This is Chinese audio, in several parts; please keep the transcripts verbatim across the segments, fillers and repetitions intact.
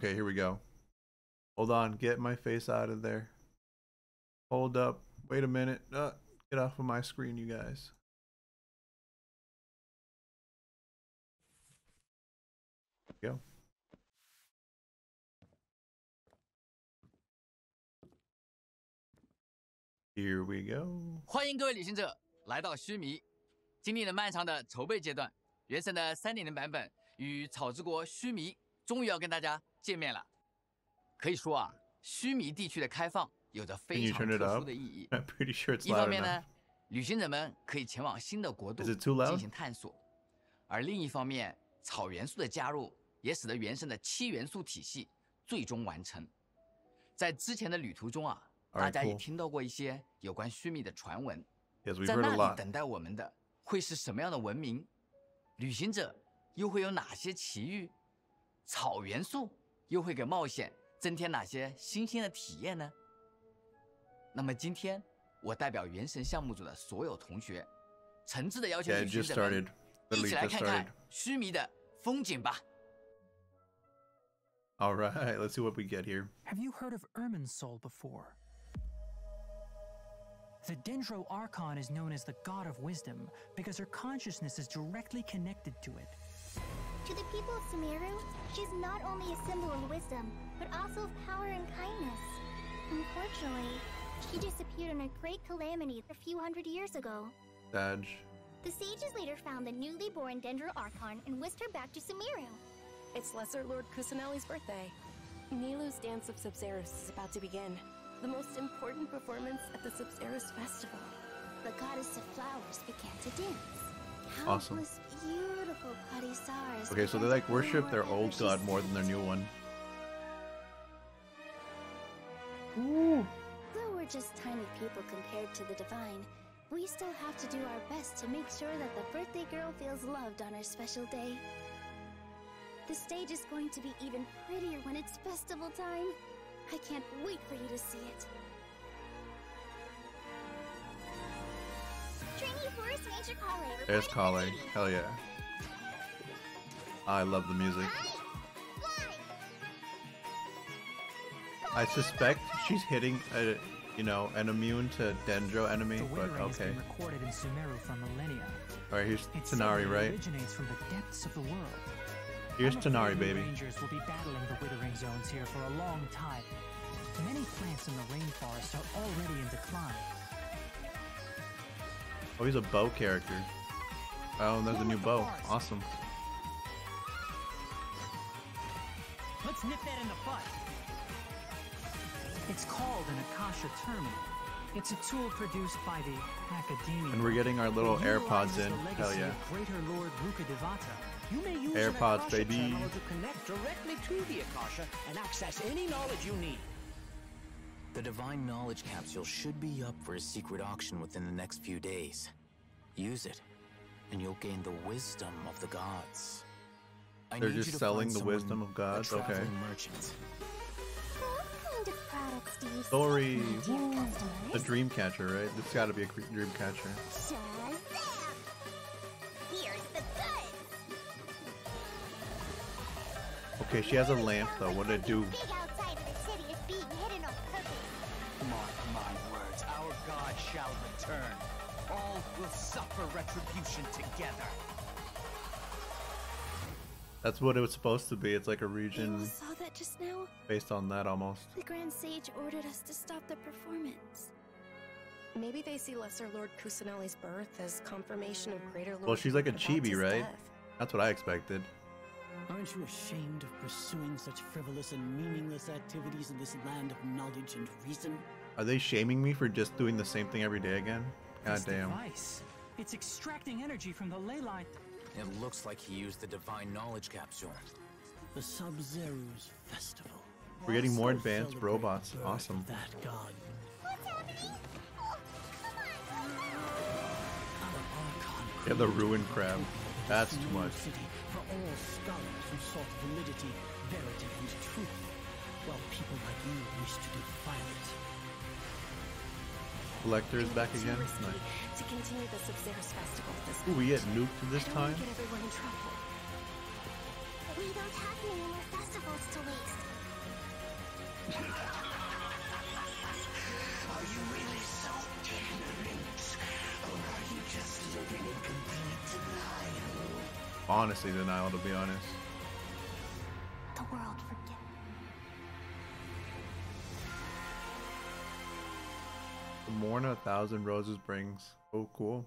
Okay, here we go. Hold on, get my face out of there. Hold up. Wait a minute. Uh, get off of my screen, you guys. Go. Here we go. 欢迎各位旅行者来到须弥。经历了漫长的筹备阶段，原神的 三点零 版本与草之国须弥终于要跟大家见面了。可以说啊，须弥地区的开放有着非常特殊的意义。 I'm pretty sure it's 一方 loud 面 enough. 呢，旅行者们可以前往新的国度 Is it too loud? 进行探索；而另一方面，草元素的加入也使得原神的七元素体系最终完成。在之前的旅途中啊， Alright, 大家也 cool. 听到过一些有关须弥的传闻。 Yes, we've 在 heard 那 a 里 lot. 等待我们的会是什么样的文明？旅行者又会有哪些奇遇？草元素又会给冒险增添哪些新鲜的体验呢？那么今天，我代表原神项目组的所有同学，诚挚的邀请 Yeah, 旅 it 行 just 者们 started. 一 Literally 起来 just 看 started. 看须弥的风景吧。 All right, let's see what we get here. Have you heard of Irminsul before? The Dendro Archon is known as the God of Wisdom because her consciousness is directly connected to it. To the people of Sumeru, she's not only a symbol of wisdom, but also of power and kindness. Unfortunately, she disappeared in a great calamity a few hundred years ago. Dodge. The sages later found the newly born Dendro Archon and whisked her back to Sumeru. It's Lesser Lord Kusanali's birthday. Nilu's Dance of Sabzerus is about to begin. The most important performance at the Sabzerus Festival. The goddess of flowers began to dance. Awesome. Countless beautiful Parisaras Okay, so they began like to worship bloom their wherever old she god more than their stepped. new one. Though we're just tiny people compared to the divine, we still have to do our best to make sure that the birthday girl feels loved on her special day. The stage is going to be even prettier when it's festival time. I can't wait for you to see it. Trinity Forest Major Kale. There's Kale. Hell yeah. I love the music. I suspect she's hitting a, you know, an immune to Dendro enemy, The but Withering has okay. been recorded in Sumeru for millennia. Alright, here's It's said Tanari, that it right? originates from the depths of the world. Here's I'm afraid Tanari, the baby. Rangers will be battling the Withering zones here for a long time. Many plants in the rainforest are already in decline. Oh, he's a bow character. Oh, and there's a new bow. Awesome. Let's nip that in the bud. It's called an Akasha Terminal. It's a tool produced by the Academia. And we're getting our little It AirPods utilizes in. the Hell legacy yeah. of Greater Lord Rukkhadevata. You may use AirPods, an Akasha baby. terminal to connect directly to the Akasha and access any knowledge you need. The Divine Knowledge Capsule should be up for a secret auction within the next few days. Use it, and you'll gain the wisdom of the gods. I They're need just you to selling find the someone, wisdom of gods? a Okay. traveling merchant. What kind of products do you Story. sell, my dear Woo. customers? The Dreamcatcher, right? It's gotta be a cre- Dreamcatcher. Shazam! Here's the goods! Okay, she has a lamp though. What did it do? Big outside of the city is being hidden on purpose. Mark my words, our God shall return. All will suffer retribution together. That's what it was supposed to be. It's like a You all region saw that just now? based on that almost. The Grand Sage ordered us to stop the performance. Maybe they see Lesser Lord Kusanali's birth as confirmation of Greater Lord Well, she's like a Rukkhadevata's chibi, right? death. That's what I expected. Aren't you ashamed of pursuing such frivolous and meaningless activities in this land of knowledge and reason? Are they shaming me for just doing the same thing every day again? God This damn. device, it's extracting energy from the ley line. It looks like he used the Divine Knowledge Capsule. The Sabzerus Festival. We're getting more So advanced celebrate robots. the birth Awesome. of that god. What's happening? Oh, come on, Our Archon Yeah, the created ruined a crab. temple in That's this too new much. City for all scholars who sought validity, verity, and truth, while people like you wish to defile it. Collector is It's back too again. risky Nice. to continue the Sabzerus Festival this Ooh, we get way. nuked this I don't time. want to get everyone in trouble. We don't have many more festivals to waste. Honestly, denial, to be honest. The world forget. The morn a thousand roses brings. Oh, cool.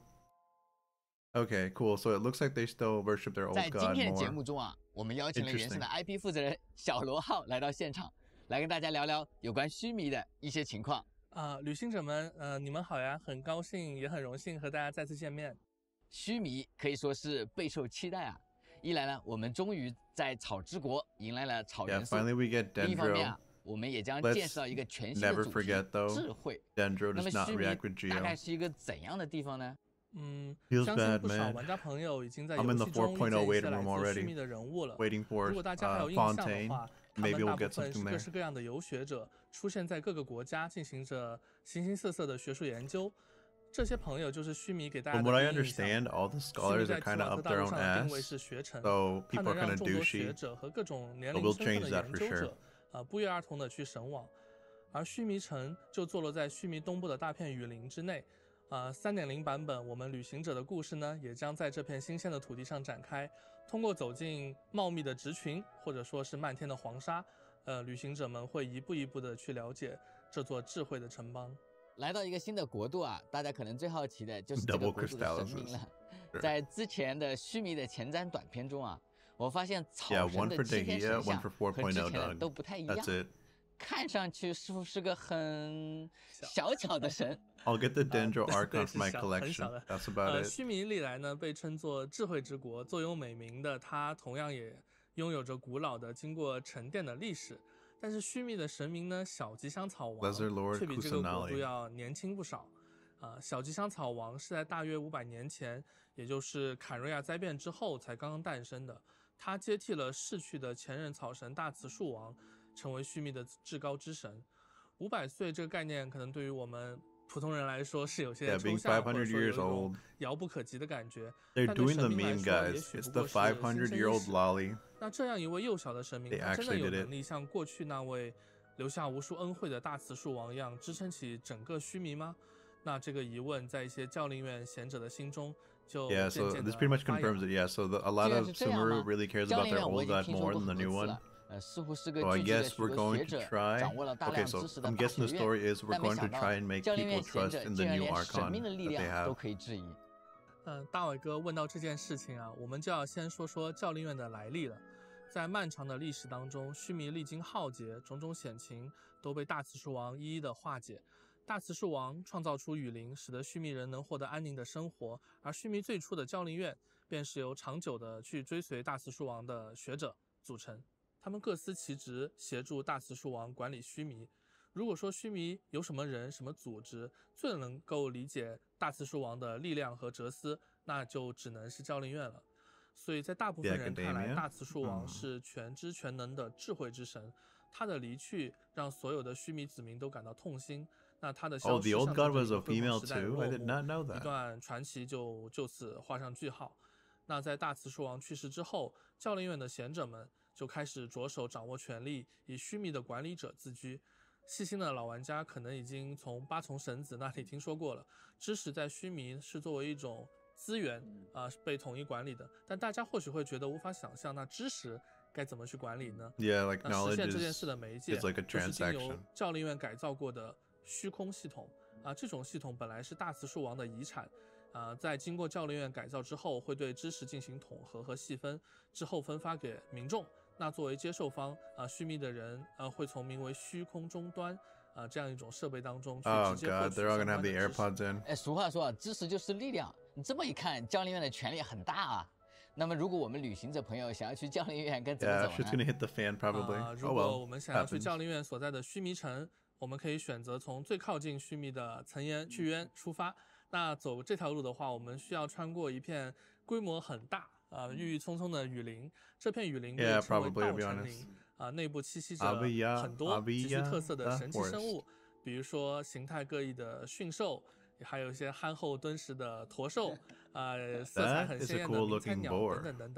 Okay, cool. So it looks like they still worship their old 在今 god 天的节 more. 目中啊，我们邀请了原神的 Interesting. I P 负责人小罗浩来到现场，来跟大家聊聊有关须弥的一些情况。 啊、旅行者们，呃，你们好呀！很高兴，也很荣幸和大家再次见面。 须弥可以说是备受期待啊！一来呢，我们终于在草之国迎来了草 Yeah, 元素； finally we get 另一方面 Dendro. 啊，我们也将 Let's 见识到一个全新的 never 主题 forget, though, 智慧。 Dendro 那么 does not 须弥 react with 大概 Geo. 是一个怎样的地方呢？ 嗯， Feels 相信 bad, 不少 man. 玩家朋友已经在 I'm 游 in the 戏中遇 four point oh 见一些 waiting 来 room 自须 already. 弥的人物了。 Waiting 如 for 果大家还 uh, 有印象的 Fontaine. 话，他们 Maybe we'll 大部 get 分是 something 各 there. 式各样的游学者，出现在各个国家，进行着形形色色的学术研究。这些朋友就是须弥给大家 From 的 what I 第一印象。 understand, all the 须弥 scholars 在 are 提 kind 瓦 of 特 up 大 their 陆 own 上的定位 ass. 是学成， So 它 people 能 are kind 让 of 众多学 douchey. 者和各种年 But 龄 we'll 身份 change 的 that 研 for 究 sure. 者，呃，不约而同的去神往。而须弥城就坐落在须弥东部的大片雨林之内。呃 三点零 版本，我们旅行者的故事呢，也将在这片新鲜的土地上展开。通过走进茂密的植群，或者说是漫天的黄沙，呃，旅行者们会一步一步的去了解这座智慧的城邦。 来到一个新的国度啊，大家可能最好奇的就是这个 Double 国度的神明了。 crystallisis. 在之前的须弥的前瞻短片中啊，我发现草 Yeah, 神 one 的 for 七天 Dehia, 神 one 像 for 和之 four point 前 oh 的 Doug. 都不太一 That's 样， it. 看上去似乎是个很小巧的神。 I'll get the Dendro 对 Archon 是 for my 小很 collection. 小的 That's about 呃， it. 须弥历来呢被称作智慧之国，座右铭名的它同样也拥有着古老的、经过沉淀的历史。但是须弥的神明呢，小吉祥草王 Lesser Lord 却比这个国 Kusanali 度要年轻不少。啊、小吉祥草王是在大约五百年前，也就是坎瑞亚灾变之后才刚刚诞生的。他接替了逝去的前任草神大慈树王，成为须弥的至高之神。五百岁这个概念，可能对于我们普通人来说是有些 Yeah, 抽 being 象，或者 five hundred 说有一 years 种 old. 遥不可及的感觉。 They're 但对 doing 神 the 明来 meme, 说，也 guys. 许 It's 不 the 过是新 five 生 hundred 意 year old 识。 lolly. 那这样一位幼小的神明， They 他真的 actually 有 did 能力像过去那位留下无数恩惠的大慈树王一样，支撑起整个须弥吗？那这个疑问在一些教令院贤者的心中就 Yeah, 渐 so 渐 this 地 pretty much 发芽。 confirms it. Yeah, so the, a lot 既然 of 是这样 Sumeru 嘛， really cares 教 about 令 their 院我 old 已经 god 听说 more 过 than 很 the 多 new 次 one. 了。呃，似乎是个 So I 聚集了 guess 许 we're 多学 going to 者， try. 掌握了大 Okay, 量 so 知识的 I'm 大 guessing 学 the 院。 story is we're 但没 going to 想到 try and make 教令 people 院贤 trust 者 in 竟 the 然 new 连神 Archon 明的力 that they 量都 have. 可以质疑。 嗯，大伟哥问到这件事情啊，我们就要先说说教令院的来历了。在漫长的历史当中，须弥历经浩劫，种种险情都被大慈树王一一的化解。大慈树王创造出雨林，使得须弥人能获得安宁的生活，而须弥最初的教令院便是由长久的去追随大慈树王的学者组成，他们各司其职，协助大慈树王管理须弥。如果说须弥有什么人、什么组织最能够理解大慈树王的力量和哲思，那就只能是教令院了。所以在大部分人看来，大慈树王是全知全能的智慧之神，他的离去让所有的须弥子民都感到痛心。那他的消 Oh, 失 the old 象 god 征 was 着 a 一个辉 female 煌时代的 too. 落 I did 幕， not know 一 that. 段传奇就就此画上句号。那在大慈树王去世之后，教令院的贤者们就开始着手掌握权力，以须弥的管理者自居。细心的老玩家可能已经从八重神子那里听说过了，知识在须弥是作为一种资源啊、呃、被统一管理的，但大家或许会觉得无法想象，那知识该怎么去管理呢？ Yeah, like 那实 knowledge 现这件 is, 事的媒介 is like a 就是经由 transaction. 教令院改造过的虚空系统啊，这种系统本来是大慈树王的遗产。啊、呃，在经过教令院改造之后，会对知识进行统合和细分，之后分发给民众。那作为接受方，啊、呃，须弥的人，呃，会从名为虚空终端，啊、呃，这样一种设备当中去 Oh 直接获 god, 取 they're all 相 gonna 关 have 的 the 知识。 AirPods in. 哎，俗话说啊，知识就是力量。你这么一看，教令院的权力很大啊。那么，如果我们旅行者朋友想要去教令院，该怎么 Yeah, 走 shit's 呢？ gonna hit the fan probably. 啊、 Oh 如果 well, 我们想要去 happens. 教令院所在的须弥城，我们可以选择从最靠近须弥的岑延去渊出发。那走这条路的话，我们需要穿过一片规模很大、啊、呃、郁郁葱葱的雨林。这片雨林被 Yeah, 称为 probably, 道 to be 成 honest. 林，啊、呃，内部栖息着 Aviya- 很多极具 Aviya 特色的 the 神奇生 forest. 物，比如说形态各异的驯兽，还有一些憨厚敦实的驼兽，呃，色彩 That 很 is 鲜 a 艳的 cool 鸣彩 looking 鸟 boar. 等等等等。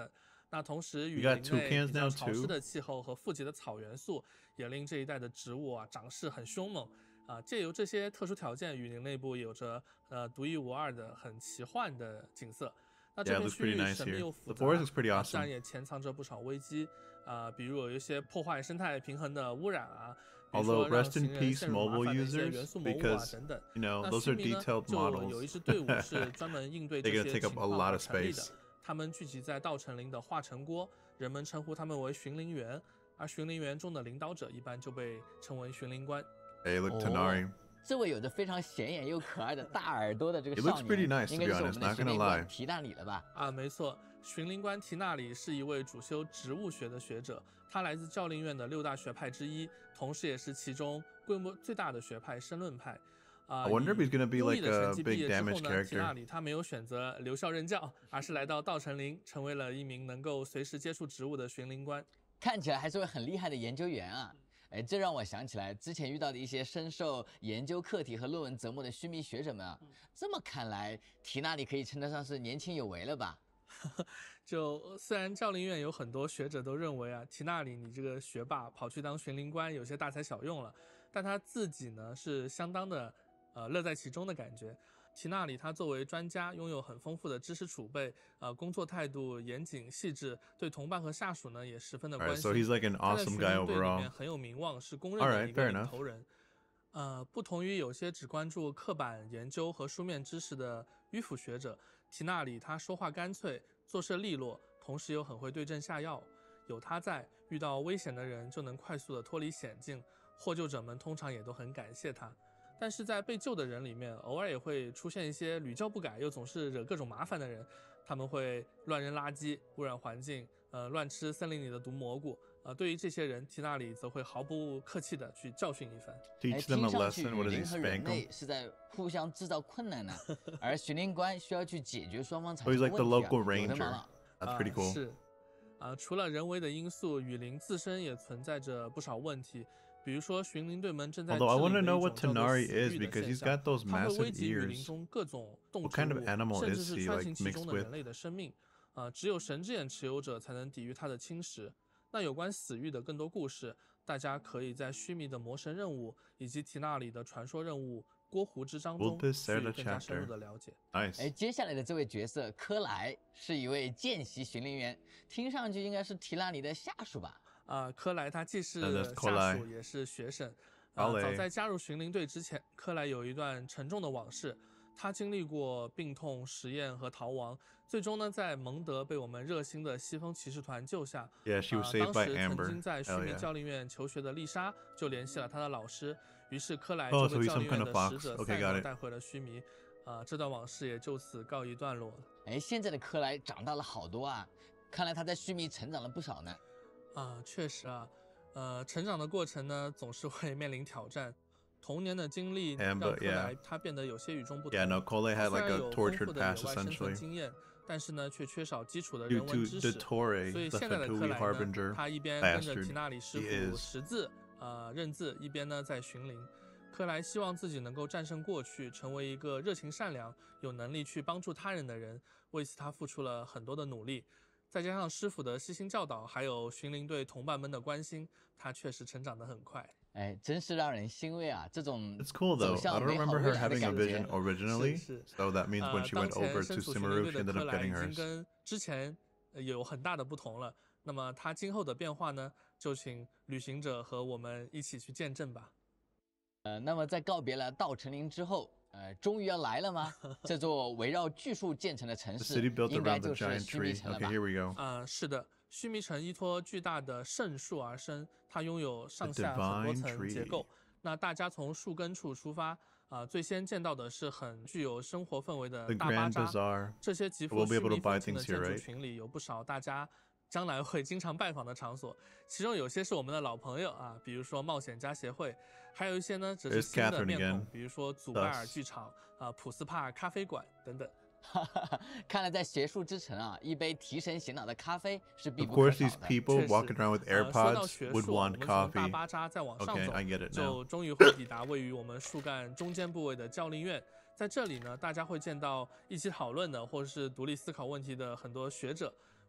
那同时，雨 got 林 toucans 内比较 now 潮湿 too? 的气候和富集的草元素，也令这一带的植物啊长势很凶猛。啊，借由这些特殊条件，雨林内部有着呃独一无二的、很奇幻的景色。那这 Yeah, 片 looks 区 pretty 域 nice 神秘 here. 又复 The 杂， forest looks pretty 啊自然 awesome. 也潜藏着不少危机啊，比如有一些破坏生态平衡的污染啊，比如 Although 说让 rest in 行人 peace 陷入麻 mobile 烦的一些 users, 元素谋物啊 because 等等。 you know 那 those 须 are 弥呢， detailed 就有一 models. 支队伍是专门应对这 They 些 gonna take 情 up a 况 lot 而 of 成立的 space.。 他们聚集在稻城林的化成锅，人们称呼他们为巡林员，而巡林员中的领导者一般就被称为巡林官。 Hey, look, 哦 Tonari. 这位有着非常显眼又可爱的大耳朵的这个 It 少 looks pretty 年， nice, 应 to 该 be 就是我 honest, 们的 not 巡 gonna 林 lie. 官提纳里了吧？ 啊，没错，巡林官提纳里是一位主修植物学的学者，他来自教令院的六大学派之一，同时也是其中规模最大的学派申论派。啊、 I wonder if he's gonna be 优异 like 的 a 成绩毕 big 业之后 damage 呢，提纳 character. 里他没有选择留校任教，而是来到稻城林，成为了一名能够随时接触植物的巡林官。 看起来还是位很厉害的研究员啊！哎，这让我想起来之前遇到的一些深受研究课题和论文折磨的须弥学者们啊。这么看来，提纳里可以称得上是年轻有为了吧？ 就虽然教令院有很多学者都认为啊，提纳里你这个学霸跑去当巡林官有些大材小用了，但他自己呢是相当的呃乐在其中的感觉。提纳里他作为专家，拥有很丰富的知识储备，呃，工作态度严谨细致，对同伴和下属呢也十分的 All 关 right, 心。 so he's like an 他在 awesome 巡 guy 林队里 overall. 面很有名望，是公 All 认的 right, 一个 fair 领 enough. 头人。呃，不同于有些只关注刻板研究和书面知识的迂腐学者，提纳里他说话干脆，做事利落，同时又很会对症下药。有他在，遇到危险的人就能快速的脱离险境，获救者们通常也都很感谢他。但是在被救的人里面，偶尔也会出现一些屡教不改又总是惹各种麻烦的人，他们会乱扔垃圾、污染环境，呃，乱吃森林里的毒蘑菇。呃，对于这些人，提纳里则会毫不客气地去教训一番。 哎， Teach them 听 a 上去 lesson. 雨 What does he 林和人 spank them? 类是在互相制造困难呢，而巡林官需要去解决双方产 So 生 he's 的 like 问 the 题啊， local 有的忙 ranger. 了。 That's pretty 啊 cool. 是，啊，除了人为的因素，雨林自身也存在着不少问题。比如说，巡林队们正在 Although I 治理 want 的 to 一 know 种 what 叫做 Tonari 死 is 域的 because 现 he's 象， got those 它会 massive 危及雨林 ears. 中各种动 What 植 kind of 物， animal 甚至 is 是 he 穿 like 行其 mixed 中的 with? 人类的生命。啊，只有神之眼持有者才能抵御它的侵蚀。那有关死域的更多故事，大家可以在须弥的魔神任务以及提纳里的传说任务《郭湖之章》中 We'll just 去 start a 更加深入 chapter. 的了解。 Nice. 哎，接下来的这位角色科莱是一位见习巡林员，听上去应该是提纳里的下属吧？ 啊，科莱他既是 And that's 下 Kolai. 属也是学生。 好嘞呃，早在加入巡林队之前，科莱有一段沉重的往事。他经历过病痛、实验和逃亡，最终呢，在蒙德被我们热心的西风骑士团救下。 Yeah, she was 啊 saved 当 by 时曾 Amber. 经在须 Hell 弥 yeah. 教令院求学的丽莎就联系了他的老师，于是科莱 Oh, 就 so 被 he's 教 some 令 kind 院 of 的 fox. 使者 Okay, 赛 got 诺 it. 带回了须弥。啊，这段往事也就此告一段落了。 哎，现在的科莱长大了好多啊，看来他在须弥成长了不少呢。 啊，确实啊，呃，成长的过程呢，总是会面临挑战。童年的经历让 Amber, 科 yeah. 莱他变得有些与众不同。 Yeah, no, Cole 他 had 虽 like 然 a 有丰 tortured 富的野 past 外生存 essentially. 经验，但是呢，却缺少基础的 Due 人文 to 知 the 识。 Torre, 所以 the 现在的科 Fatui 莱呢， Harbinger 他一边跟着 bastard. 提纳里师 He 傅 is. 识字，呃，认字，一边呢在巡林。科莱希望自己能够战胜过去，成为一个热情善良、有能力去帮助他人的人。为此，他付出了很多的努力。再加上师傅的悉心教导，还有巡林队同伴们的关心，他确实成长得很快。 哎，真是让人欣慰啊！这种 It's cool 走 though. I 向 don't 美好 remember 未 her 来的 having a 感 vision 觉。 originally, 是是 so that means 呃 when she 当 went 前 over 身 to 处巡林 Simaru, 队 she 的 ended 科 up 莱 getting 已经 hers. 跟之前呃有很大的不同了。那么他今后的变化呢，就请旅行者和我们一起去见证吧。 呃，那么在告别了稻城林之后，呃，终于要来了吗？这座围绕巨树建成的城 The 市 city built 应该 around the 就是 giant 须弥 tree. 城了 Okay, 吧？ here we go. 啊、是的，须弥城依托巨大的圣树而生，它拥有上 The 下很多 divine 层结 tree. 构。那大家从树根处出发，啊、最先见到的是很具有生活氛围的 The 大巴 Grand 扎。 Bazaar. 这些极富 We'll be 须 able to 弥 buy 风情的 things 建 here, 筑 right? 群里，有不少大家将来会经常拜访的场所，其中有些是我们的老朋友啊，比如说冒险家协会，还有一些呢则是 There's 新的 Catherine 面孔 again.， 比如说祖拜尔 Thus. 剧场、啊普斯帕咖啡馆等等。 看来在学术之城啊，一杯提神醒脑的咖啡是必 Of 不可 course, 少 these 的。 people 确实 walking around with 呃，说到 AirPods 学 would 术啊，我 want 们从大 coffee. 巴扎再往上 Okay, 走 I get it 就 now. 终于会抵达位于我们树干中间部位的教令院。在这里呢，大家会见到一起讨论的或者是独立思考问题的很多学者。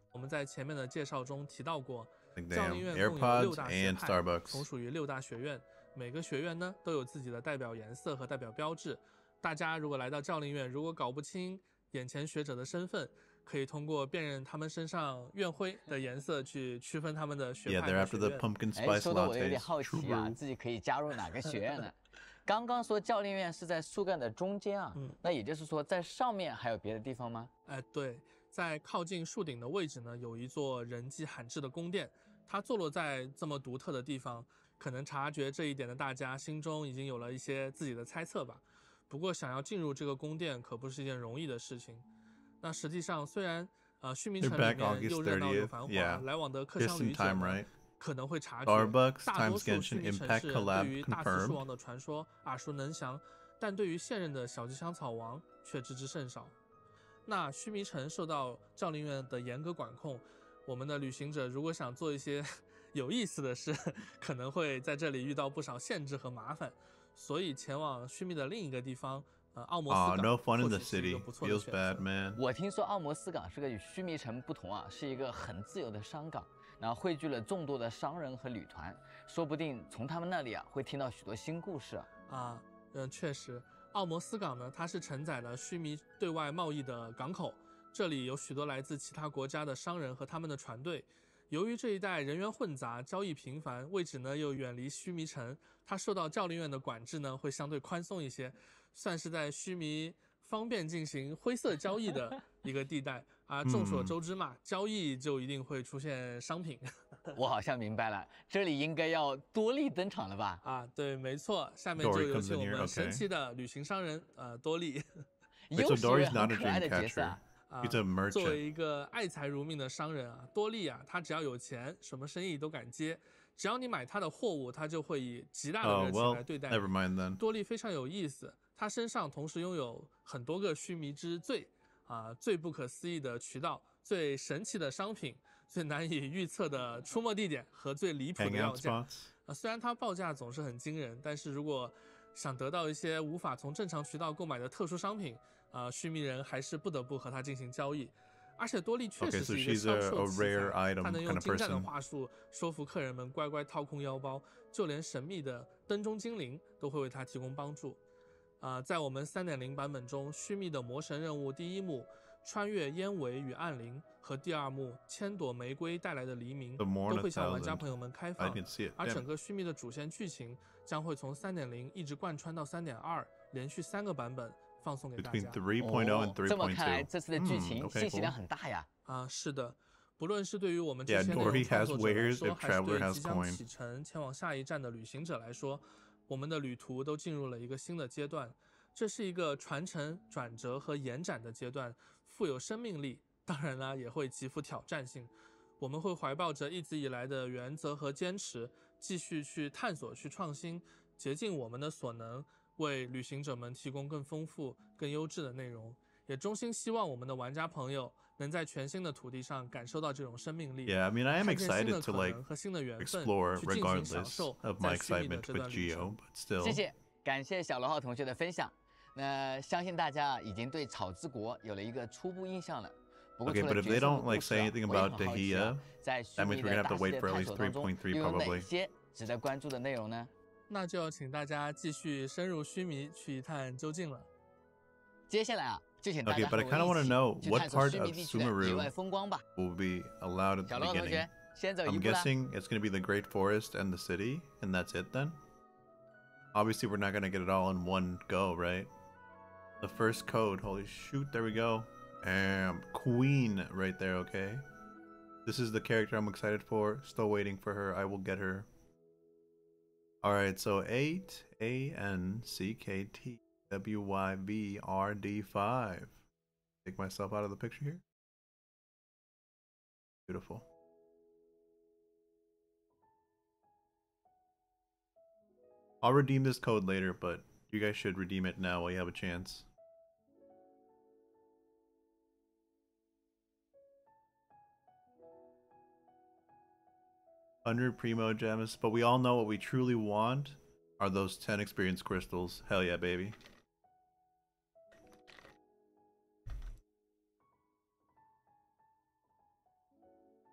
我们在前面的介绍中提到过， Like 教林 damn, 院共有六 AirPods 大学 and 派， Starbucks. 同属于六大学院，每个学院呢都有自己的代表颜色和代表标志。大家如果来到教林院，如果搞不清眼前学者的身份，可以通过辨认他们身上院徽的颜色去区分他们的学 Yeah, 派 they're 和 after 学 the 院。 pumpkin 哎， spice 说的我有点 lattes. 好 True 奇啊， brew. 自己可以加入哪个学院呢？刚刚说教练院是在树干的中间啊， 嗯那也就是说在上面还有别的地方吗？ 哎，对，在靠近树顶的位置呢，有一座人迹罕至的宫殿，它坐落在这么独特的地方，可能察觉这一点的大家心中已经有了一些自己的猜测吧。不过，想要进入这个宫殿可不是一件容易的事情。那实际上，虽然呃须弥 They're 城里 back 面 August 又热闹又 thirtieth. 繁华， Yeah. 来往的客 Just 商 in 旅者 time, 呢 right? 可能会察觉， Starbucks 大多 times 数须 Genshin 弥城 Impact 市 collab 对于大慈 confirmed. 树王的传说耳熟能详，但对于现任的小吉祥草王却知之甚少。那须弥城受到教林院的严格管控，我们的旅行者如果想做一些有意思的事，可能会在这里遇到不少限制和麻烦，所以前往须弥的另一个地方，呃，奥摩斯 Aw, 港 no fun in 或 the 许是一个 city. 不错的 Feels 选 bad, 择。 man. 我听说奥摩斯港是个与须弥城不同啊，是一个很自由的商港，然后汇聚了众多的商人和旅团，说不定从他们那里啊会听到许多新故事啊。 啊，嗯，确实，奥摩斯港呢，它是承载了须弥对外贸易的港口，这里有许多来自其他国家的商人和他们的船队。由于这一带人员混杂，交易频繁，位置呢又远离须弥城，它受到教林院的管制呢会相对宽松一些，算是在须弥方便进行灰色交易的一个地带啊。众所周知嘛，交易就一定会出现商品。 我好像明白了，这里应该要多利登场了吧？ 啊，对，没错，下面就 Dory 有 comes 请 in 我 here, 们 okay. 神奇的旅行商人呃多利。 Wait, 又 so 是一位 Dory's 很 not a 可爱 dream 的角色 catcher. 啊。 啊 He's a merchant. 作为一个爱财如命的商人啊，多利啊，他只要有钱，什么生意都敢接。只要你买他的货物，他就会以极大的 Oh, 热情 well, 来对待 never 你。 mind then. 多利非常有意思，他身上同时拥有很多个须弥之最啊、最不可思议的渠道、最神奇的商品、最难以预测的出没地点和最离谱的要 Hangout 价。 spots. 啊，虽然它报价总是很惊人，但是如果想得到一些无法从正常渠道购买的特殊商品，啊，须弥人还是不得不和他进行交易。而且多利确 Okay, 实 so 是一个 she's 销 a, 售 a 奇 rare 才， item 他能 kind 用 of 精湛的 person. 话术说服客人们乖乖掏空腰包，就连神秘的灯中精灵都会为他提供帮助。啊、在我们 三点零 版本中，须弥的魔神任务第一幕穿越烟尾与暗灵和第二幕千朵玫瑰带来的黎明 The Morn 都会向玩家 thousand. 朋友们开 I 放， can see it. 而 Damn. 整个须弥的主线剧情将会从 三点零 一直贯穿到 三点二，连续三个版本放送给大 Between 家。 three point oh and 这么看来， three point two. 这次的剧 Hmm, 情 okay, 信息量 cool. 很大呀。 啊，是的，不论是对于我们这 Yeah, 些内容 Dory 创 has 作者来 wares 说， if 还是 Traveler 对 has 即将 coin. 启程前往下一站的旅行者来说，我们的旅途都进入了一个新的阶段。这是一个传承、转折和延展的阶段，富有生命力，当然啦，也会极富挑战性。我们会怀抱着一直以来的原则和坚持，继续去探索、去创新，竭尽我们的所能，为旅行者们提供更丰富、更优质的内容。也衷心希望我们的玩家朋友能在全新的土地上感受到这种生命力。 Yeah, I mean, I am 看见新的 excited to 可 like 能和新的缘分， explore 去尽情享 regardless 受 of 在 my 须弥的 excitement 这 with 段旅 Geo, 程。 but still. 谢谢，感谢小罗浩同学的分享。那相信大家已经对草之国有了一个初步印象了。不过 Okay, 除 but 了 if 角 they 色和 don't 故 like 事 say 啊， anything 我也 about 很好奇 Dahlia, 啊，在须 that 弥 means we're 的 gonna have 大 to 系 wait 列 for at 探 least 索当中， three point three 又有哪 probably. 些值得关注的内容呢？ 那就要请大家继续深入须弥去一探究竟了。 接下来啊，就请大 Okay, 家和 but I 我 kind of want 一 to 起 know 去 what 探索 part 须 of 弥地区的野外 Sumeru 风光吧。 will be allowed at 小 the 罗浩同 beginning. 学，先走一 I'm 步啦。 guessing it's going to be the Great Forest and the city, and that's it then? Obviously, we're not going to get it all in one go, right? The first code, holy shoot, there we go. Bam, Queen right there, okay? This is the character I'm excited for. Still waiting for her. I will get her. Alright, so eight A N C K T W Y V R D five. Take myself out of the picture here. Beautiful. I'll redeem this code later, but you guys should redeem it now while you have a chance. one hundred primo gems, but we all know what we truly want are those ten experience crystals. Hell yeah, baby.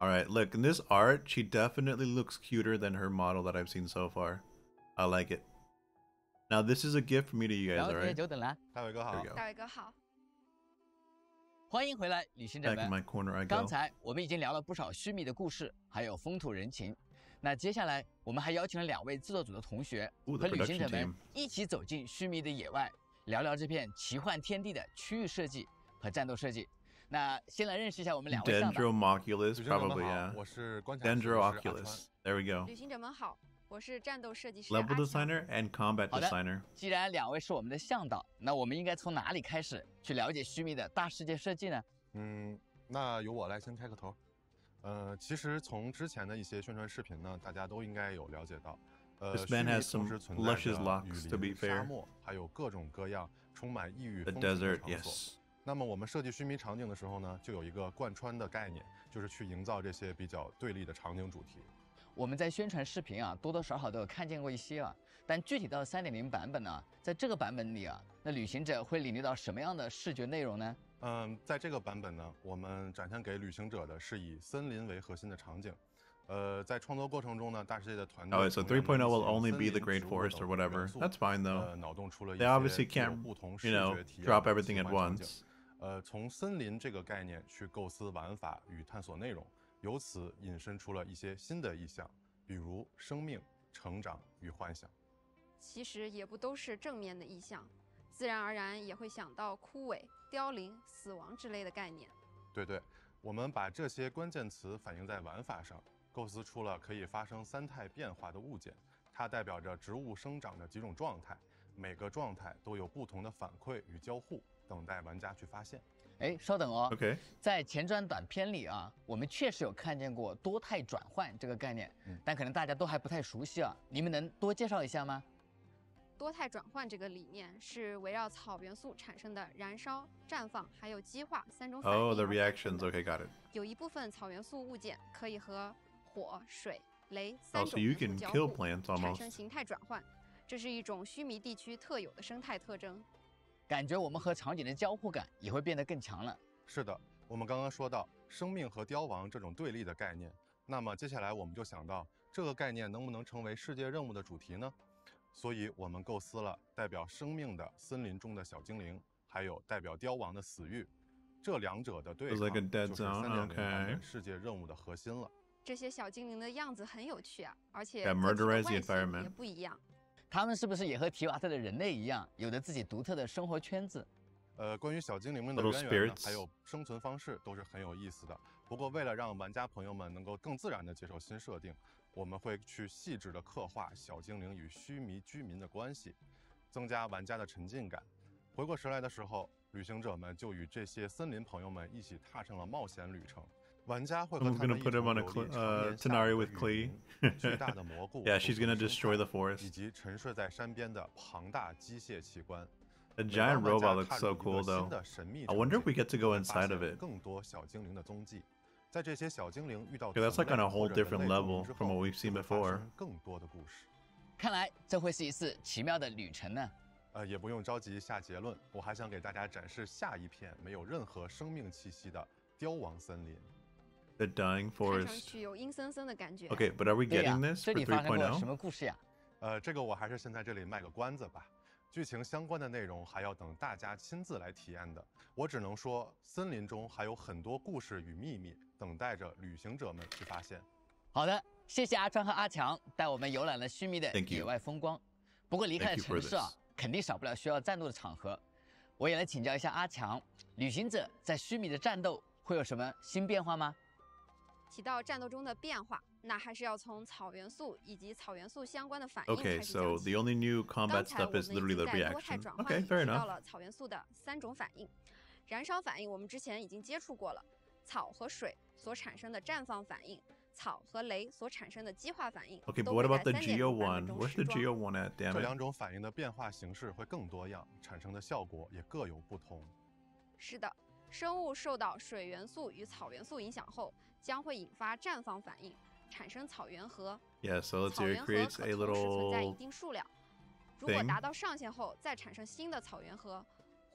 All right, look, in this art, she definitely looks cuter than her model that I've seen so far. I like it. Now, this is a gift from me to you guys, 了 all 解 right? 久等了， 大伟哥好 There we，go. 大伟哥好。 欢迎回来，旅行者 Back in 们。 my corner I 刚 go. 才我们已经聊了不少须弥的故事，还有风土人情。那接下来我们还邀请了两位制作组的同学 Ooh, 和 the 旅行者 production 们 team. 一起走进须弥的野外，聊聊这片奇幻天地的区域设计和战斗设计。那先来认识一下我们两位向导。 Dendromoculus, 旅行者们 probably, 好， yeah. 我是观察师，我是阿川。 Dendroculus. There we go. 旅行者们好，我是战斗设计师阿 Level 强。 designer and combat 好的 designer. 既然两位是我们的向导，那我们应该从哪里开始去了解须弥的大世界设计呢？ 嗯，那由我来先开个头。呃，其实从之前的一些宣传视频呢，大家都应该有了解到，呃， This 须 man 弥 has 同 some 时存在 luscious 着 locks, 雨 to be 林、沙 fair. 漠，还有各种各样充满异域 The 风情的 desert, 场所。 yes. 那么我们设计须弥场景的时候呢，就有一个贯穿的概念，就是去营造这些比较对立的场景主题。 我们在宣传视频啊，多多少少都有看见过一些啊，但具体到三点零版本呢，在这个版本里啊，那旅行者会领略到什么样的视觉内容呢？ 嗯，在这个版本呢，我们展现给旅行者的是以森林为核心的场景。呃，在创作过程中呢，大世界的团队 Oh, so 同样 three point oh 地 will 利用 only 森 be the 林 Great 植物 Forest or 等 whatever. 元素 That's fine though. 呃，脑洞出了一 They 些 obviously 具有 can't, 不同 you 视 know, 觉体验 drop 的 everything 奇 at 幻场景。 once. 呃，从森林这个概念去构思玩法与探索内容，由此引申出了一些新的意象，比如生命、成长与幻想。 其实也不都是正面的意象，自然而然也会想到枯萎、凋零、死亡之类的概念。 对对，我们把这些关键词反映在玩法上，构思出了可以发生三态变化的物件，它代表着植物生长的几种状态，每个状态都有不同的反馈与交互，等待玩家去发现。 哎，稍等哦。 Okay. 在前传短片里啊，我们确实有看见过多态转换这个概念， 嗯、 但可能大家都还不太熟悉啊。你们能多介绍一下吗？ 多态转换这个理念是围绕草元素产生的燃烧、绽放还有激化三种反应 Oh, 而 the 产生 reactions. 的。 Okay, got it. 有一部分草元素物件可以和火、水、雷 Oh, 三 so 种 you 元素 can 交 kill 互， plants 产 almost. 生形态转换，这是一种须弥地区特有的生态特征。 感觉我们和场景的交互感也会变得更强了。 是的，我们刚刚说到生命和凋亡这种对立的概念，那么接下来我们就想到这个概念能不能成为世界任务的主题呢？所以我们构思了代表生命的森林中的小精灵，还有代表凋亡的死域，这两者的对 It's 抗 like a dead 就是 zone, 三点零版 okay. 本世界任务的核心了。 这些小精灵的样子很有趣啊，而且 Yeah, 个体的 murderize the 外形 environment. 也不一样。 他们是不是也和提瓦特的人类一样，有着自己独特的生活圈子？ 呃，关于小精灵们的 Little 渊源呢， spirits. 还有生存方式都是很有意思的。不过，为了让玩家朋友们能够更自然地接受新设定，我们会去细致地刻画小精灵与须弥居民的关系，增加玩家的沉浸感。回过神来的时候，旅行者们就与这些森林朋友们一起踏上了冒险旅程。玩家会和 Someone's 他们 gonna 一 put 同 him on a 游 cl- 历常 uh, 年下 Tenari 的 with 雨 Klee. 林巨大的蘑菇 Yeah, she's 构 gonna 成 destroy 生 the 态 forest. 以及沉睡在山边的庞大机械器官。 The 每 giant 当玩家 robot looks 踏 so 入一个 cool 新 though. 的神秘 I 场 wonder if 景 we get to go 会发 inside of 现 it. 更多小精灵的踪迹，在这些小精灵遇到 Okay, that's like 同 on a 类 whole 或者人 different 类动物 level 之 from 后 what we've seen 就会发 before. 生更多的故事。 看来这会是一次奇妙的旅程呢。 呃，也不用着急下结论，我还想给大家展示下一片没有任何生命气息的凋亡森林。 The dying 看上 forest. 去有阴森森的感觉。 Okay, but are we 对呀 getting，this 这 for 里发生过什 three point 么故事呀？ 呃，这个我还是先在这里卖个关子吧。剧情相关的内容还要等大家亲自来体验的。我只能说，森林中还有很多故事与秘密等待着旅行者们去发现。 好的，谢谢阿川和阿强带我们游览了须弥的 Thank you. 野外风光。不过离开了 Thank you for 城市啊 this.， 肯定少不了需要战斗的场合。我也来请教一下阿强，旅行者在须弥的战斗会有什么新变化吗？ 提到战斗中的变化，那还是要从草元素以及草元素相关的反应 Okay, 开始 so 讲 the 起。 only new 刚 combat 才我 stuff 们 is 已 literally 经 the 在多态 reaction. 转换 Okay, 里 fair 提到 enough. 了草元素的三种反应。燃烧反应我们之前已经接触过了，草和水所产生的绽放反应，草和雷所产生的激化反应。 Okay, but 都 what 会 about 在 the 三点 Geo 零版 one? 本中 Where's 时 the 装。 Geo one at? 这 Damn 两 it. 种反应的变化形式会更多样，产生的效果也各有不同。 是的，生物受到水元素与草元素影响后，将会引发绽放反应，产生草原核。 Yeah, so let's 草 say 原 it 核 creates 可 a 同时存在一 little 定数量，如果 thing. 达到上限后再产生新的草原核，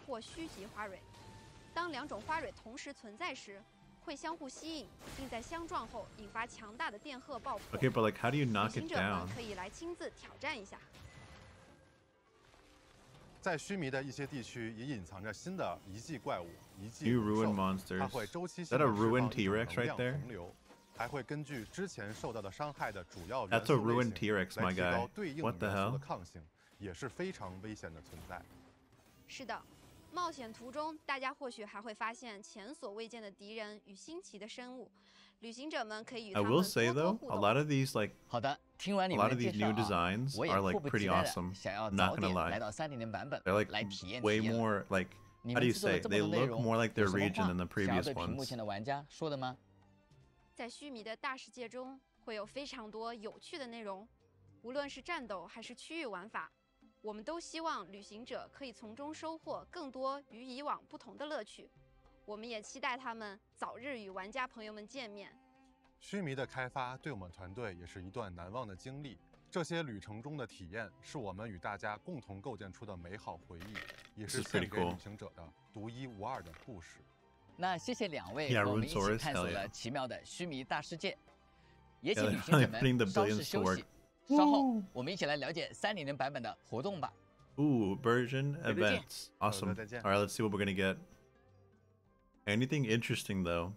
或虚极花蕊。 当两种花蕊同时存在时，会相互吸引，并在相撞后引发强大的电荷爆破。 Okay, but like, how do you 旅 knock 行 it 者们 down? 可以来亲自挑战一下。 在须弥的一些地区也隐藏着新的遗迹怪物、遗迹 New 猛 ruin 兽， monsters. 它会周期 Is 性 that a 地释放 ruined 一种 T-Rex 能 right 量 there? 洪流，还会根据之前受到的伤害的主要元 That's a 素类 ruined 型 T-Rex, 来 my 提高 guy. 对应 What the 元素 hell? 的抗性，也是非常危险的存在。 是的，冒险途中，大家或许还会发现前所未见的敌人与新奇的生物。旅行者们可以与 I 他 will 们 say 多多 though, 互 a 动。 lot of these like 好的，听完 a 你 lot 们 of 的 these 介绍 new 啊， designs 我也 are 迫 like 不及 pretty 待的 awesome. 想要 I'm 早 not gonna 点来 lie. 到三点零版本 They're like 来体验 way 体验。 more like 你 how 们 do you 制作了 say? 这么 They 多内 look 容， more like 有 their 什么 region 话 than the 想要 previous 对屏幕 ones. 前的玩家说的吗？ 在须弥的大世界中，会有非常多有趣的内容，无论是战斗还是区域玩法，我们都希望旅行者可以从中收获更多与以往不同的乐趣。我们也期待他们早日与玩家朋友们见面。 须弥的开发对我们团队也是一段难忘的经历。这些旅程中的体验，是我们与大家共同构建出的美好回忆，也是 This is pretty 献给 cool. 旅行者的独一无二的故事。 那谢谢两位 Yeah, 和我们一起 Runesaurus, 探索 hell 了 yeah. 奇妙的须弥大世界。也 Yeah, 请 they're 旅行者 putting the 们稍 billion 事休 sword. 息，稍后我们一起来了解三点零版本的活动吧。 Ooh, version 对对见。 events. Awesome. 再见。 All right, let's see what we're gonna get. Anything interesting though?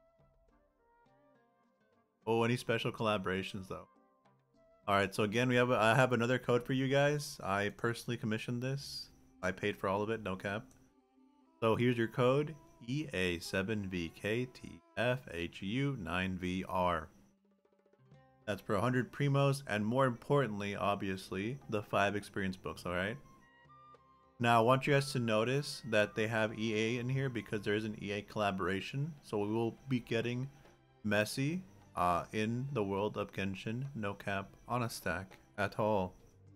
Oh, any special collaborations though? All right, so again, we have a, I have another code for you guys. I personally commissioned this. I paid for all of it, no cap. So here's your code: E A seven V K T F H U nine V R. That's for one hundred primos, and more importantly, obviously, the five experience books. All right. Now, I want you guys to notice that they have E A in here because there is an E A collaboration. So we will be getting Messi uh, in the world of Genshin, no cap, on a stack at all.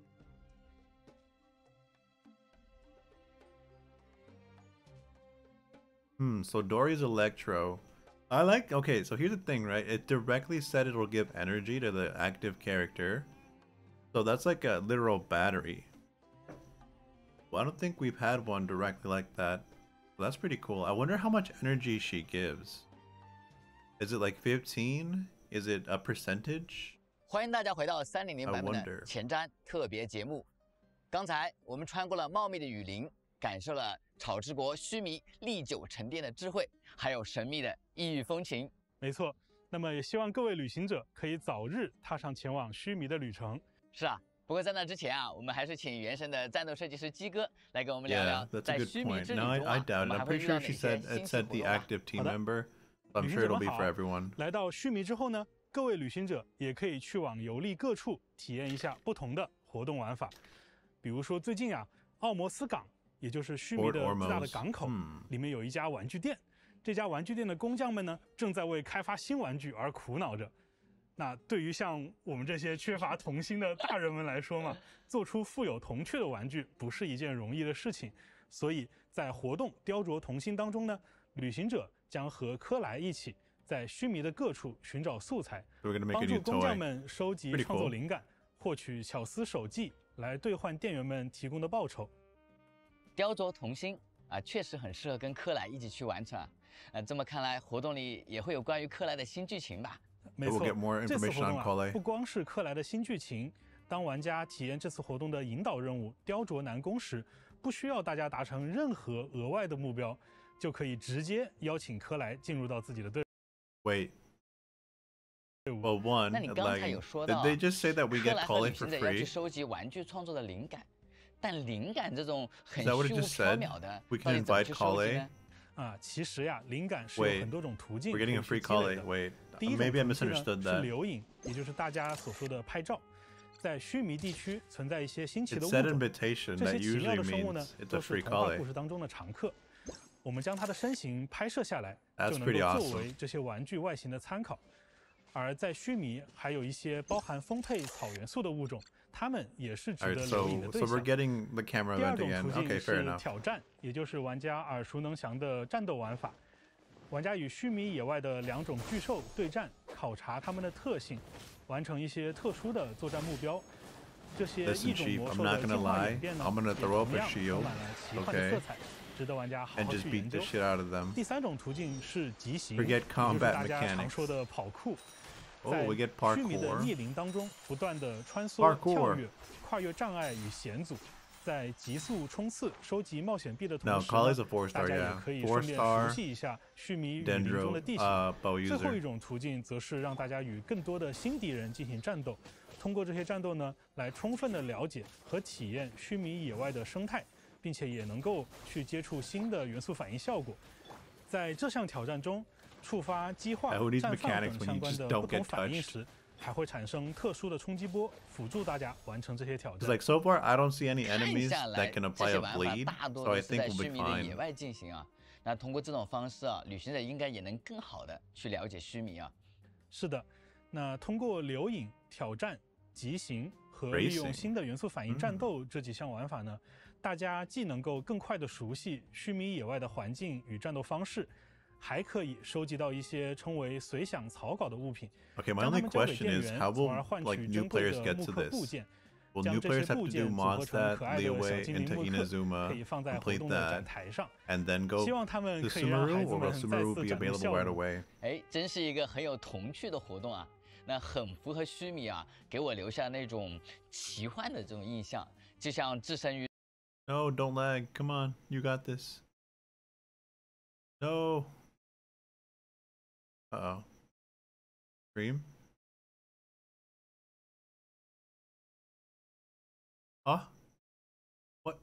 Hmm, so Dory's Electro. I like, okay, so here's the thing, right? It directly said it'll give energy to the active character. So that's like a literal battery. Well, I don't think we've had one directly like that. So that's pretty cool. I wonder how much energy she gives. Is it like fifteen? Is it a percentage? 欢迎大家回到三点零版本 I 的 wonder. 前瞻特别节目。刚才我们穿过了茂密的雨林，感受了草之国须弥历久沉淀的智慧，还有神秘的异域风情。 没错，那么也希望各位旅行者可以早日踏上前往须弥的旅程。 是啊，不过在那之前啊，我们还是请原神的战斗设计师鸡哥来跟我们聊 Yeah, 聊 that's 在 a good 须弥 point. 之旅 No, 中 I, I 啊，我 doubt it. 们还 I'm 会 pretty 遇到 sure 哪 she 些 said 新 it 奇 said 活 the 动啊？ active team 好的。 member. I'm 旅行 sure 者 it'll 们 be 好 for everyone. 来到须弥之后呢，各位旅行者也可以去往游历各处，体验一下不同的活动玩法。比如说最近啊，奥摩斯港，也就是须弥 Port 的最大的 Ormuz 港口， Hmm. 里面有一家玩具店。这家玩具店的工匠们呢，正在为开发新玩具而苦恼着。那对于像我们这些缺乏童心的大人们来说嘛，做出富有童趣的玩具不是一件容易的事情。所以在活动雕琢童心当中呢，旅行者将和科莱一起在须弥的各处寻找素材， So we're gonna make 帮 a 助 new 工匠 toy. 们收集 Pretty 创作 cool. 灵感，获取巧思手技，来兑换店员们提供的报酬。 雕琢童心啊，确实很适合跟克莱一起去完成啊。呃，这么看来，活动里也会有关于克莱的新剧情吧？ 没 We'll 错 get more， 这次 information 活动 on 啊， Collei 不光是克莱的新剧情，当玩家体验这次活动的引导任务雕琢难攻时，不需要大家达成任何额外的目标，就可以直接邀请克莱进入到自己的队伍。 Wait. Well, one, 那你刚才 like, 有说 did 到啊， they just say that we 克 get 莱和 Collei 旅 for 行者要去 free? 收集玩具创作的灵感，但灵感这种很 Is that what 虚 it 无 just 缥 said? 缈的， We 到 can 底怎么 invite 去收集 Collei? 呢？ 啊，其实呀，灵感是有 Wait, 很多种途径 we're 可 getting 以 a 去 free 积累 Collei. 的。 Wait, 第一种 maybe I 途径呢 misunderstood 是 that. 留影，也就是大家所说的拍照。在须弥地区存在一些新奇 It 的物 said 种， invitation. 这些 That 奇妙 usually 的生物呢， means it's 都 a 是 free 童话 Collei. 故事当中的常客。我们将它的身形拍摄下来， That's 就能 pretty 够 awesome. 作为这些玩具外形的参考。而在须弥还有一些包含丰沛草元素的物种，它们也是值 All 得 right, 留影 so 的对 so we're 象。 getting the camera 第二 event 种 again. 途 Okay, 径 fair 是 enough. 挑战，也就是玩家耳熟能详的战斗玩法。玩家与须弥野外的两种巨兽对战，考察它们的特性，完成一些特殊的作战目标。这些 Listen, 异种 Chief, 魔 I'm 兽 not 的 gonna 进化 lie. 演变呢， I'm gonna 也 throw up 同 a 样 shield. 充满了奇幻的 Okay. 色彩。 值得玩家好 and 好 just 去 beat 研 the 究。 shit out of them. 第三种途径是疾行， Forget 也就是 combat 大家常 mechanics. 说的跑酷。 Oh, 在 we get 须弥的 parkour. 密林当中，不断的穿梭、 Parkour 跳跃、跨越障碍与险阻，在急速冲刺、收集冒险币的同 No, 时 Kali's a 呢， four 大 star, 家也 yeah. 可以 Four 顺便 star 熟悉一下须弥雨林中 Dendro 的地形。 uh, bow 最后 user. 一种途径则是让大家与更多的新敌人进行战斗，通过这些战斗呢，来充分的了解和体验须弥野外的生态，并且也能够去接触新的元素反应效果。在这项挑战中，触发激化、 I would need 绽放 mechanics 等 when 相 you 关 just 的 don't 不同 get 反应 touched. 时，还会产生特殊的冲击波，辅助大家完成这些挑 It's 战。 like so far I don't see any 看 enemies 下来， that can 这 apply 些 a 玩法 bleed, 大多 so 都 I 是在 think we'll 须 be 弥的野 fine. 外进行啊。那通过这种方式啊，旅行者应该也能更好的去了解须弥啊。 是的，那通过留影、挑战、疾行和利用 Racing 新的元素反应战斗这几项玩法呢，大家既能够更快地熟悉须弥野外的环境与战斗方式，还可以收集到一些称为随想草稿的物品， Okay, my 将它 only 们交给 question 店 is 员， how 从 will 而换 like 取 new 珍贵 players 的 get 木 to 刻 this? 部件。 Will 将 new 这 players 些 have 部 to do 件组合 mods 成 that 可爱 lead 的小 away 精灵 into 木刻， Inazuma, 可以放在活 complete 动的 that, 展台上。 and then go 希望他们 to 可以让孩 Sumeru, 子 or 们 will 再 Sumeru 次 be 展露 available 笑 right 容。 away? 哎，真是一个很有童趣的活动啊！那很符合须弥啊，给我留下那种奇幻的这种印象，就像置身于 No, don't lag. Come on, you got this. No. Uh oh. Stream? Huh? What?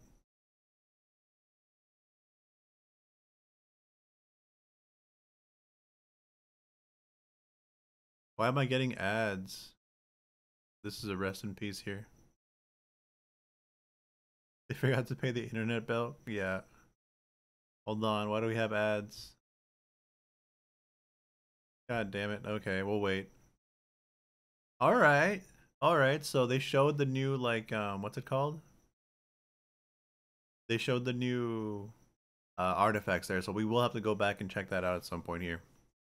Why am I getting ads? This is a rest in peace here. They forgot to pay the internet bill? Yeah. Hold on, why do we have ads? God damn it. Okay, we'll wait. Alright. Alright, so they showed the new, like, um, what's it called? They showed the new uh, artifacts there, so we will have to go back and check that out at some point here.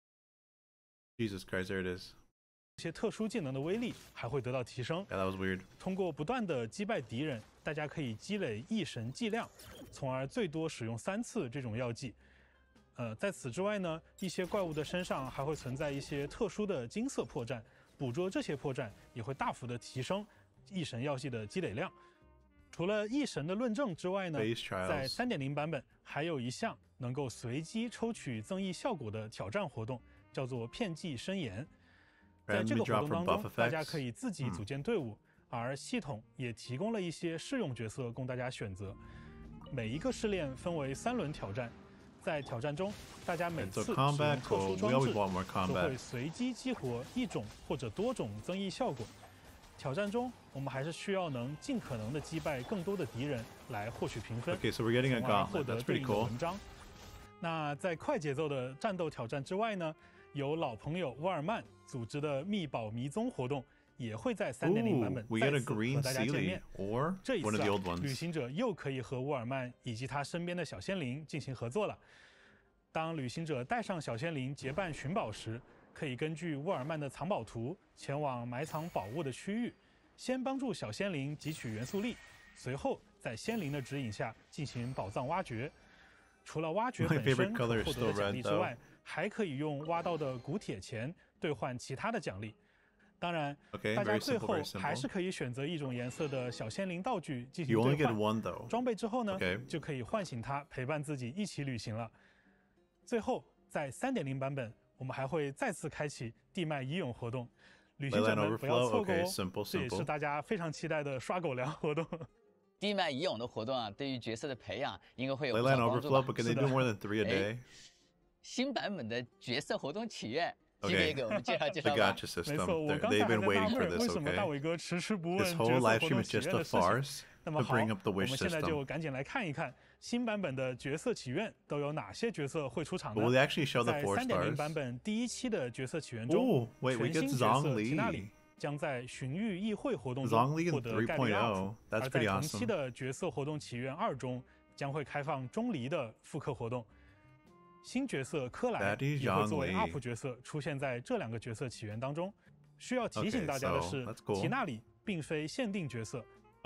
Jesus Christ, there it is. 这些特殊技能的威力还会得到提升。 Yeah, that was weird. 通过不断的击败敌人，大家可以积累异神剂量，从而最多使用三次这种药剂。呃，在此之外呢，一些怪物的身上还会存在一些特殊的金色破绽，捕捉这些破绽也会大幅的提升异神药剂的积累量。除了异神的论证之外呢， Base trials. 在 三点零 版本还有一项能够随机抽取增益效果的挑战活动，叫做片剂深研。在这个活动当中，大家可以自己组建队伍，而系统也提供了一些试用角色供大家选择。每一个试炼分为三轮挑战，在挑战中，大家每次使用特殊装置都会随机激活一种或者多种增益效果。挑战中，我们还是需要能尽可能的击败更多的敌人来获取评分， Okay, so we're getting a 从而获 gauntlet. 得 That's 对 pretty 应的 cool. 文章。那在快节奏的战斗挑战之外呢，由老朋友沃尔曼组织的密宝迷踪活动也会在 三点零 版本 we 再 get a 次和 green 大家见 Sealy 面。 or 这一 one 次 of the 啊 old，ones. 旅行者又可以和沃尔曼以及他身边的小仙灵进行合作了。当旅行者带上小仙灵结伴寻宝时，可以根据沃尔曼的藏宝图前往埋藏宝物的区域，先帮助小仙灵汲取元素力，随后在仙灵的指引下进行宝藏挖掘。除了挖掘 My 本 favorite 身可 color is 获得 still 的奖 red, 励之 though. 外，还可以用挖到的古铁钱兑换其他的奖励。当然， Okay, 大家 very 最 simple, 后 very 还是 simple. 可以选择一种颜色的小仙灵道具进行 You 兑 only get 换。 one though. 装备之后呢 Okay. 就可以唤醒它，陪伴自己一起旅行了。最后，在 三点零 版本，我们还会再次开启地脉遗勇活动，旅行者 Leyline 们不要 overflow. 错过 Okay, 哦。 simple, 这也是 simple. 大家非常期待的刷狗粮活动。 地脉遗勇的活动啊，对于角色的培养应该会有不 Leyline 少帮助 overflow, 吧 but can they do more than three a 哎 day? 新版本的角色活动祈愿，请 Okay. 你给我们介绍介 The 绍吧。 gacha 没 system. 错，我 They're- 刚才 They've 还在 been 纳 waiting 闷 for 儿 this, 为什么大 okay? 伟哥迟迟不 This 问 whole 角色 live 活 stream 动 is 祈 just 愿 a 的事情。 farce 那 to 么好， bring up the 我 wish 们现在 system. 就赶紧来看一看新版本的角色祈愿都有哪些角色会出场呢？ Will they actually show the 在 four 三点零 stars? 版本第一期的角色起源中 Ooh, wait, we 全 get 新角色 Zhongli. 齐纳里将在荀彧议会活动中 Zhongli 获 in 得概率 up， 3.0. That's 而在 pretty 同期 awesome. 的角色活动起源二中将会开放钟离的复刻活动。新角色科莱 That is 也会作为 Zhongli. U P 角色出现在这两个角色起源当中。需要提醒 Okay, 大家的 so 是 that's cool. 齐纳里并非限定角色，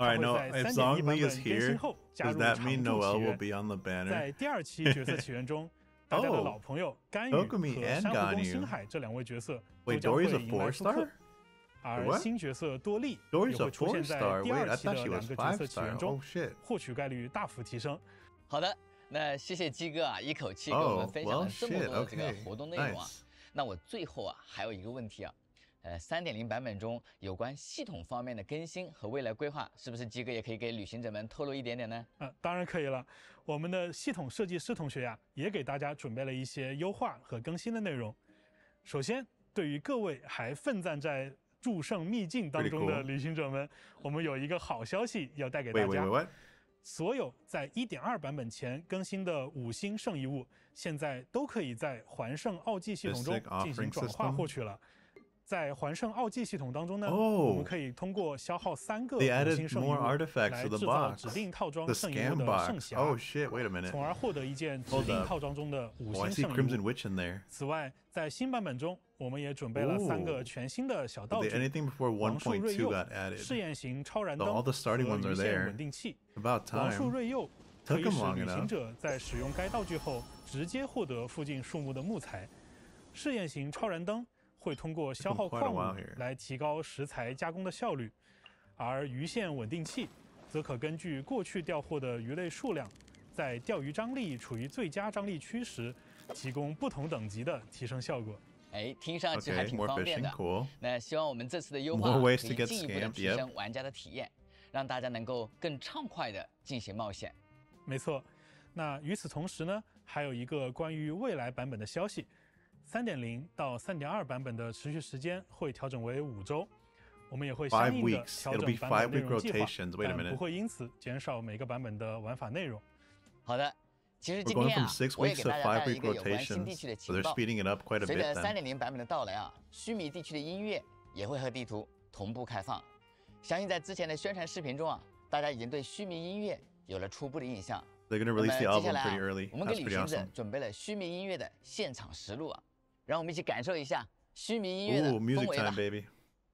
All 它 right, 会 no, 在 if 三点一 版 Zhongli 本 is 更 here, 新后加 does 入 that 常 mean 驻 Noelle 起 will 源。 be on the banner? 在第二期角色起源中，大家的 Oh, 老朋友甘雨 Dokumi 和 and 珊瑚宫 Ganyu. 星海这两位角色都 Wait, 将会 Dory's a 迎来 four 复刻 star?。 而 What? 新角色多莉 Dory's 也 a 会出 four 现在 star. 第 Wait, 二 I 期 thought 的 she 两 was 个角 five 色起源 star. 中 Oh shit. 获取概率大幅提升。 好的，那谢谢鸡哥啊，一口气给我 Oh, 们分享 well, 了这么 shit. 多的这个 Okay, 活动内容啊。 nice. 那我最后啊还有一个问题啊，呃，三点零版本中有关系统方面的更新和未来规划，是不是鸡哥也可以给旅行者们透露一点点呢？ 啊，当然可以了。我们的系统设计师同学呀、也给大家准备了一些优化和更新的内容。首先，对于各位还奋战在祝圣秘境当中的 Pretty cool. 旅行者们，我们有一个好消息要带给大 Wait, wait, 家。 wait, what? 所有在 一点二 版本前更新的五星圣遗物，现在都可以在环圣奥迹系统中 Mystic 进行 Offering 转化 System? 获取了。在环圣奥迹系统当中呢， Oh. 我们可以通过消耗三个 They 五 added 星圣遗 more 物 artifacts 来 to the 制造 box. 指定套装 The 圣遗物 scam 的圣 box. 匣， Oh shit, wait a minute. 从而获得一件指 Hold 定 up. 套装中的五 Oh, I 星 see 圣遗 Crimson 物。 Witch in there. 此外，在新版本中，我们也准备了三个全新的小道 Did 具 they-：anything before 王树瑞 one point two 柚 got added? 试验型超燃 So 灯 all the starting 和 ones are 鱼线 there. 稳定器。 About 王树 time. 瑞柚可 Took 以 him 使 long 旅行 enough. 者在使用该道具后，直接获得附近树木的木材。试验型超燃灯会通过消耗 quite a 矿 while 物 here. 来提高食材加工的效率，而鱼线稳定器则可根据过去钓获的鱼类数量，在钓鱼张力处于最佳张力区时，提供不同等级的提升效果。 哎，听上去还 Okay, 挺 more 方便 fishing, 的。 cool. 那希望我们这次的优 More 化 ways 可 to 以 get 进一步的 scammed, 提 yep. 升玩家的体验，让大家能够更畅快的进行冒险。 没错，那与此同时呢，还有一个关于未来版本的消息， 三点零 到 三点二 版本的持续时间会调整为五周，我们也会相 Five 应的 weeks. 调 It'll 整 be 版本 five 内 week 容计划， rotations. Wait a 但不 minute. 会因此减少每个版本的玩法内容。 好的，其实 We're 今 going 天 from 啊， six 我也 weeks 给 to 大家带 five 来一 week 个有关新地 rotations. 区的 So 情 they're 报。 speeding it up quite a 随 bit 着三 then. 点零版本的到来啊，须弥地区的音乐也会和地图同步开放。相信在之前的宣传视频中啊，大家已经对须弥音乐有了初步的印象。 They're gonna 那么 release 接 the 下 album 来啊 pretty early. 我们给 That's 旅 pretty 行者 awesome. 准备了须弥音乐的现场实录啊，让我们一起感受一下须弥音乐的 Ooh, 氛 music 围吧 time,。baby.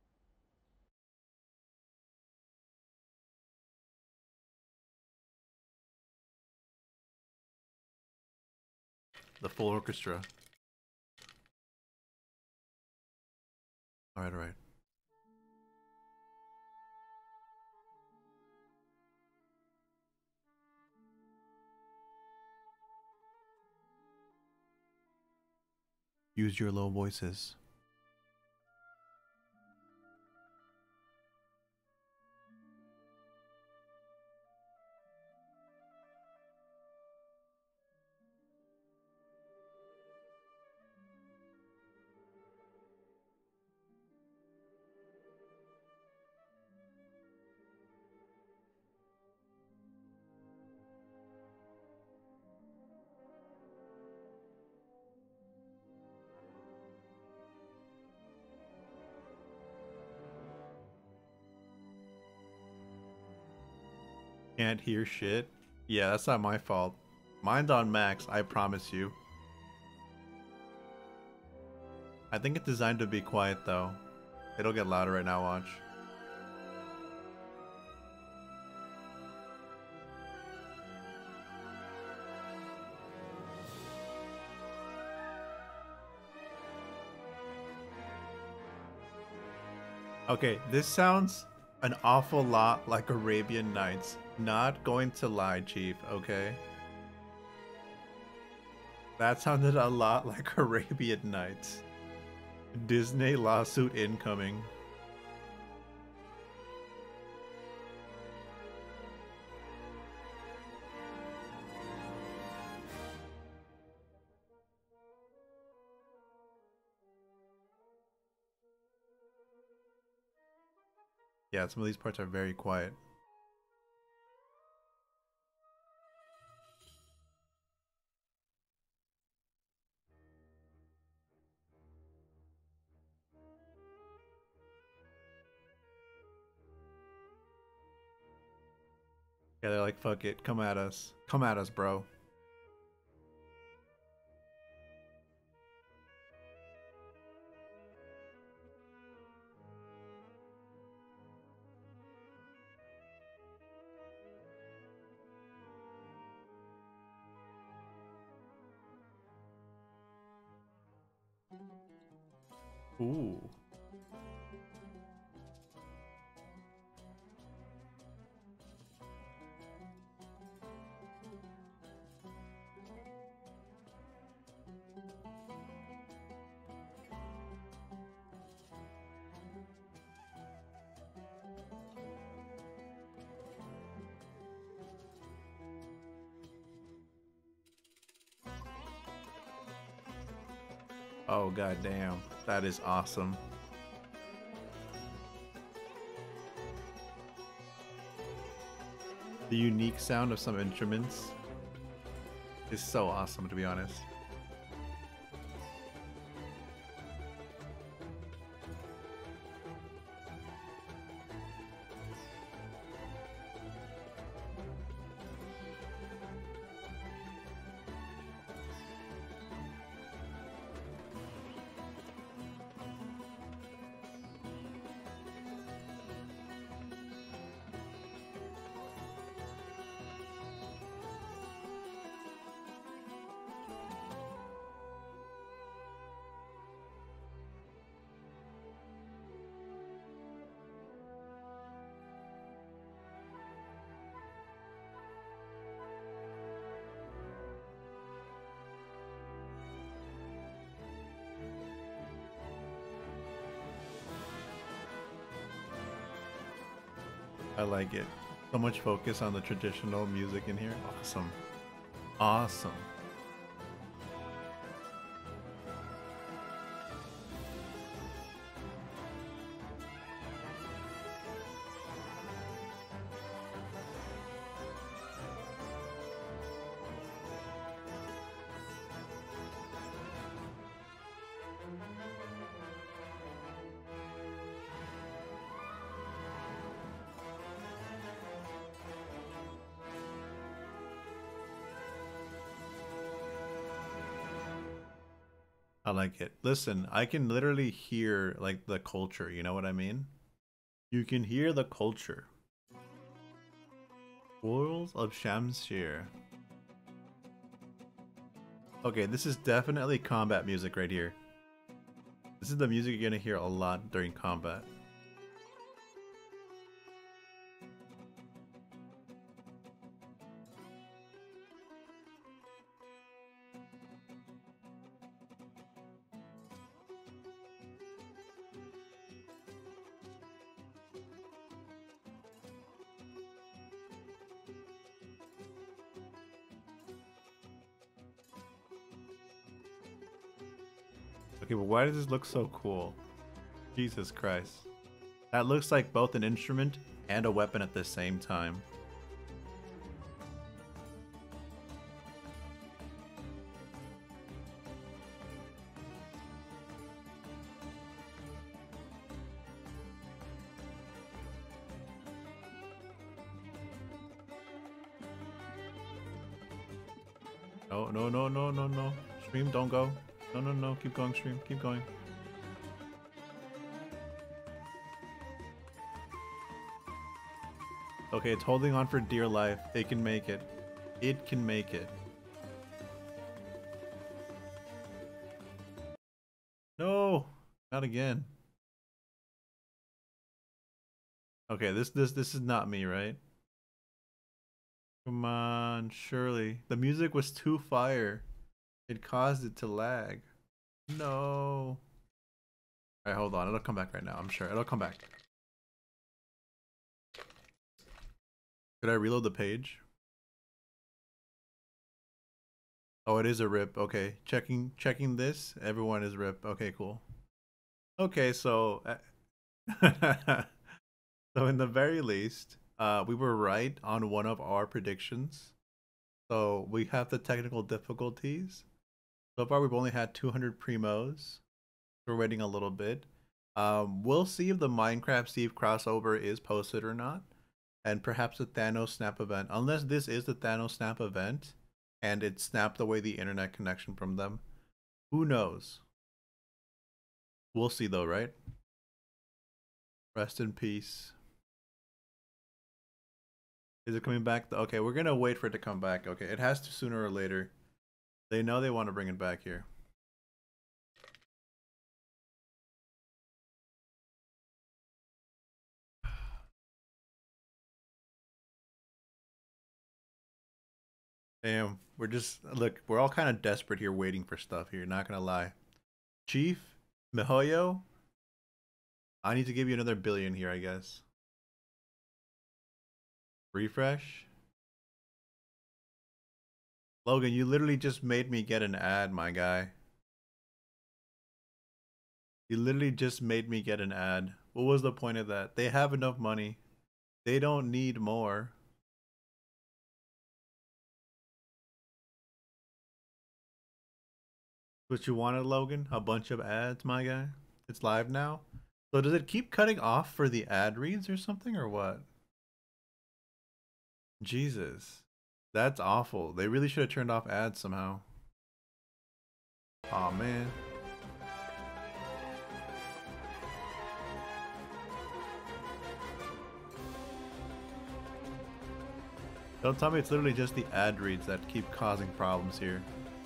The full orchestra. All right, all right. Use your low voices. Can't hear shit. Yeah, that's not my fault. Mine's on max, I promise you. I think it's designed to be quiet though. It'll get louder right now, watch. Okay, this sounds an awful lot like Arabian Nights. Not going to lie, Chief, okay? That sounded a lot like Arabian Nights. Disney lawsuit incoming. Yeah, some of these parts are very quiet. Yeah, they're like, fuck it, come at us. Come at us, bro. Ooh. Oh god damn, that is awesome. The unique sound of some instruments is so awesome, to be honest. I like it. So much focus on the traditional music in here. Awesome. Awesome. I like it. Listen, I can literally hear like the culture, you know what I mean? You can hear the culture. Quarrels of Shamshir. Okay, this is definitely combat music right here. This is the music you're gonna hear a lot during combat. Okay, but why does this look so cool? Jesus Christ. That looks like both an instrument and a weapon at the same time. No, no, no, no, no, no. Stream, don't go. No, no, no. Keep going, stream. Keep going. Okay, it's holding on for dear life. It can make it. It can make it. No, not again. Okay, this this this is not me, right? Come on, surely. The music was too fire. It caused it to lag. No. Alright, hold on. It'll come back right now. I'm sure. It'll come back. Could I reload the page? Oh, it is a rip. Okay. Checking checking this. Everyone is rip. Okay, cool. Okay, so... so in the very least, uh, we were right on one of our predictions. So we have the technical difficulties. So far, we've only had two hundred primos. We're waiting a little bit. Um, we'll see if the Minecraft Steve crossover is posted or not. And perhaps the Thanos Snap event. Unless this is the Thanos Snap event and it snapped away the internet connection from them. Who knows? We'll see though, right? Rest in peace. Is it coming back? Okay, we're gonna wait for it to come back. Okay, it has to sooner or later. They know they want to bring it back here. Damn, we're just look. We're all kind of desperate here, waiting for stuff here. Not gonna lie, Chief Mihoyo. I need to give you another billion here, I guess. Refresh. Logan, you literally just made me get an ad, my guy. You literally just made me get an ad. What was the point of that? They have enough money. They don't need more. What you wanted, Logan? A bunch of ads, my guy? It's live now? So does it keep cutting off for the ad reads or something, or what? Jesus. That's awful. They really should have turned off ads somehow. Aw, man. Don't tell me it's literally just the ad reads that keep causing problems here.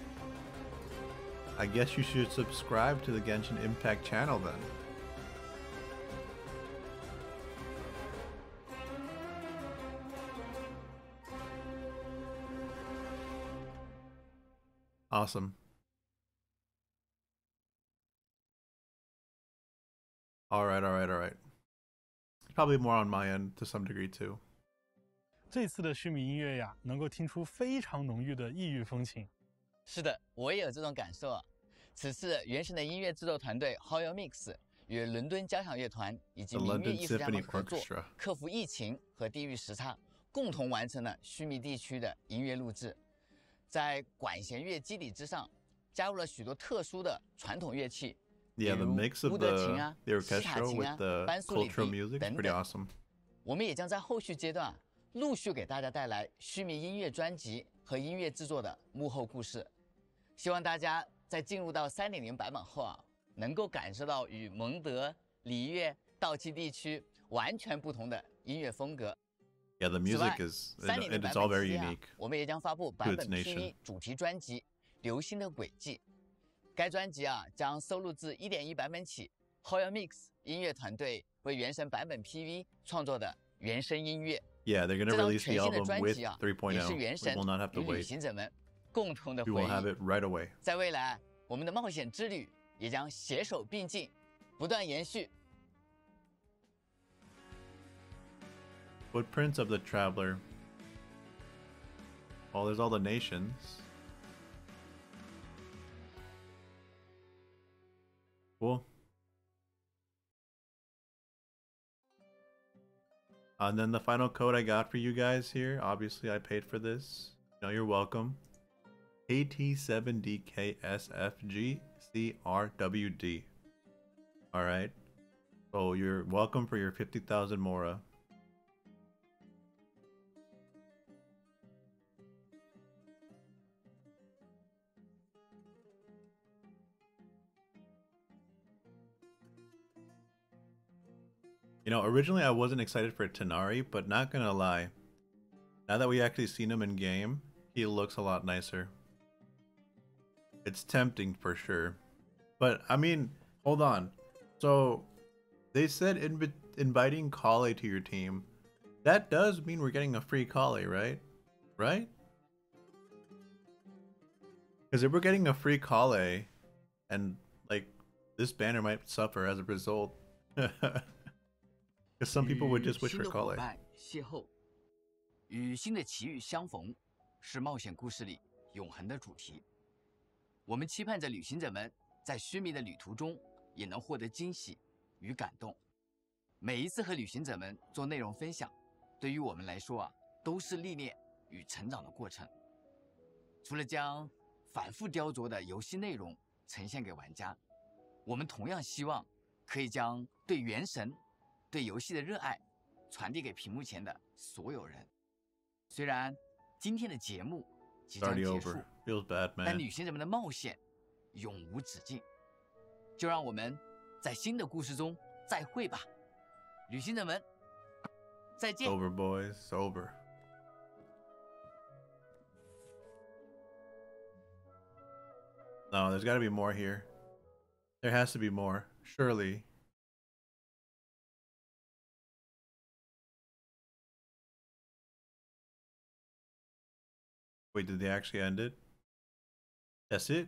I guess you should subscribe to the Genshin Impact channel then. Awesome. All right, all right, all right. Probably more on my end to some degree too. 这次的须弥音乐呀，能够听出非常浓郁的异域风情。 是的，我也有这种感受。此次《原神》的音乐制作团队 Hoyo Mix 与伦敦交响乐团以及民乐艺术家们合作，克服疫情和地域时差，共同完成了须弥地区的音乐录制。在管弦乐基底之上，加入了许多特殊的传统乐器， Yeah, the mix of the the orchestral with the cultural music is pretty awesome. 我们也将在后续阶段陆续给大家带来须弥音乐专辑和音乐制作的幕后故事。希望大家在进入到 三点零 版本后啊，能够感受到与蒙德、里约、道奇地区完全不同的音乐风格。 Yeah, the music is it, it's all very unique. 我们也将发布版本 P V 主题专辑《流星的轨迹》。该专辑啊将收录自 一点一 版本起 Hoyo Mix 音乐团队为原神版本 P V 创作的原声音乐。 Yeah, they're gonna release the album with three point oh. We will not have to wait. 旅行者们共同的 We 回忆。 will have it right away. 在未来，我们的冒险之旅也将携手并进，不断延续。 Footprints of the Traveler. Oh, there's all the nations. Cool. And then the final code I got for you guys here. Obviously, I paid for this. No, you're welcome. A T seven D K S F G C R W D. All right. So you're welcome for your fifty thousand Mora. You know, originally I wasn't excited for Tanari, but not gonna lie, now that we actually seen him in game, he looks a lot nicer. It's tempting for sure. But, I mean, hold on. So, they said inv inviting Kale to your team. That does mean we're getting a free Kale, right? Right? Because if we're getting a free Kale, and, like, this banner might suffer as a result. Because some people would just wish for Kale. 邂逅，与新的奇遇相逢，是冒险故事里永恒的主题。我们期盼着旅行者们在须弥的旅途中也能获得惊喜与感动。每一次和旅行者们做内容分享，对于我们来说啊，都是历练与成长的过程。除了将反复雕琢的游戏内容呈现给玩家，我们同样希望可以将对原神、对游戏的热爱传递给屏幕前的所有人。虽然今天的节目即将结束， bad, 但旅行者们的冒险永无止境。就让我们在新的故事中再会吧，旅行者们，再见。 Over, boys, over. No, there's got to be more here. There has to be more, surely. Wait, did they actually end it? That's it?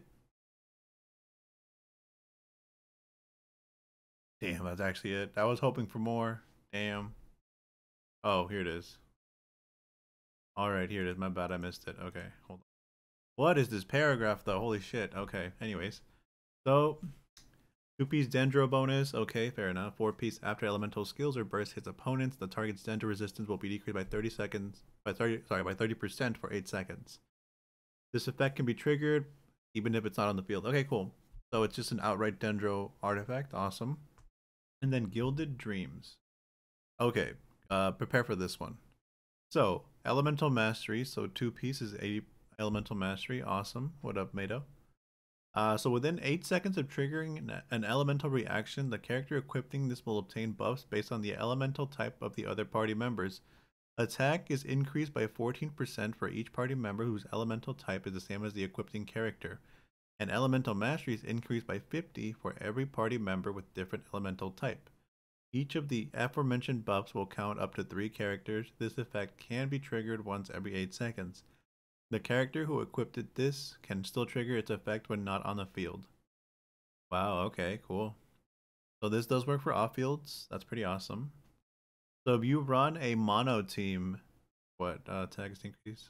Damn, that's actually it. I was hoping for more. Damn. Oh, here it is. Alright, here it is. My bad, I missed it. Okay, hold on. What is this paragraph, though? Holy shit. Okay, anyways. So, two-piece Dendro bonus. Okay, fair enough. Four-piece after elemental skills or burst hits opponents, the target's Dendro resistance will be decreased by thirty seconds. By thirty, sorry, by thirty percent for eight seconds. This effect can be triggered even if it's not on the field. Okay, cool. So it's just an outright Dendro artifact. Awesome. And then Gilded Dreams. Okay, uh, prepare for this one. So, Elemental Mastery. So two pieces, eighty Elemental Mastery. Awesome. What up, Mado? Uh, so within eight seconds of triggering an, an elemental reaction, the character equipping this will obtain buffs based on the elemental type of the other party members. Attack is increased by fourteen percent for each party member whose elemental type is the same as the equipping character. And elemental mastery is increased by fifty for every party member with different elemental type. Each of the aforementioned buffs will count up to three characters. This effect can be triggered once every eight seconds. The character who equipped this can still trigger its effect when not on the field. Wow, okay, cool. So this does work for off-fields. That's pretty awesome. So if you run a mono team, what, uh, attack is increase?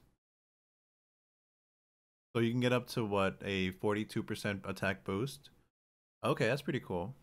So you can get up to what, a forty-two percent attack boost? Okay, that's pretty cool.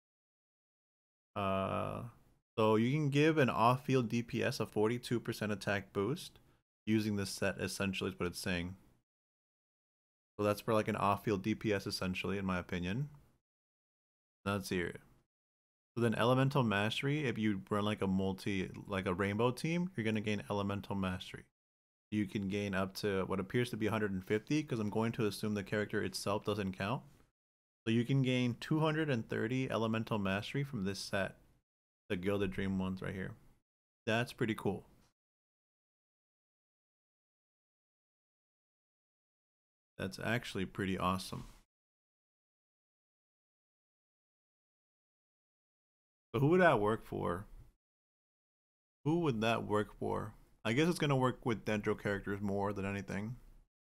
Uh, so you can give an off-field D P S a forty-two percent attack boost using this set, essentially is what it's saying. So that's for like an off-field D P S essentially, in my opinion. Let's see here. So then Elemental Mastery, if you run like a multi, like a rainbow team, you're going to gain Elemental Mastery. You can gain up to what appears to be one hundred fifty, because I'm going to assume the character itself doesn't count. So you can gain two hundred thirty Elemental Mastery from this set. The Gilded Dream ones right here. That's pretty cool. That's actually pretty awesome. So who would that work for? Who would that work for? I guess it's going to work with Dendro characters more than anything.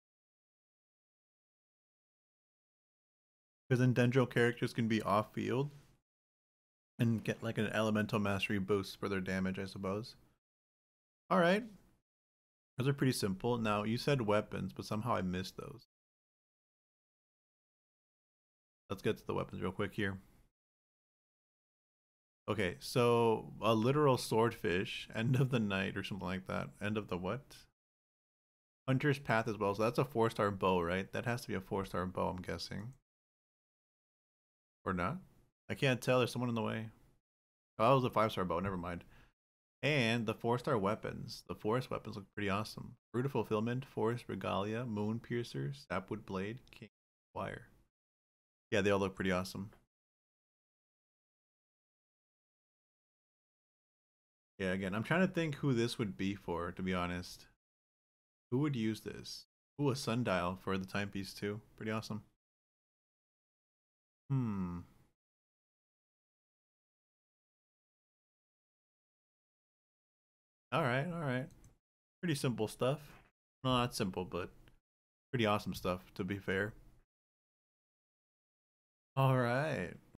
Because then Dendro characters can be off-field and get like an Elemental Mastery boost for their damage, I suppose. Alright. Those are pretty simple. Now, you said weapons, but somehow I missed those. Let's get to the weapons real quick here. Okay, so a literal swordfish, end of the night or something like that. End of the what? Hunter's Path as well. So that's a four star bow, right? That has to be a four star bow, I'm guessing. Or not? I can't tell. There's someone in the way. Oh, that was a five star bow. Never mind. And the four star weapons. The forest weapons look pretty awesome. Fruit of Fulfillment, Forest Regalia, Moon Piercer, Sapwood Blade, King Wire. Yeah, they all look pretty awesome. Yeah, again, I'm trying to think who this would be for, to be honest. Who would use this? Ooh, a sundial for the timepiece too. Pretty awesome. Hmm. Alright, alright. Pretty simple stuff. No, not simple, but pretty awesome stuff, to be fair. Alright.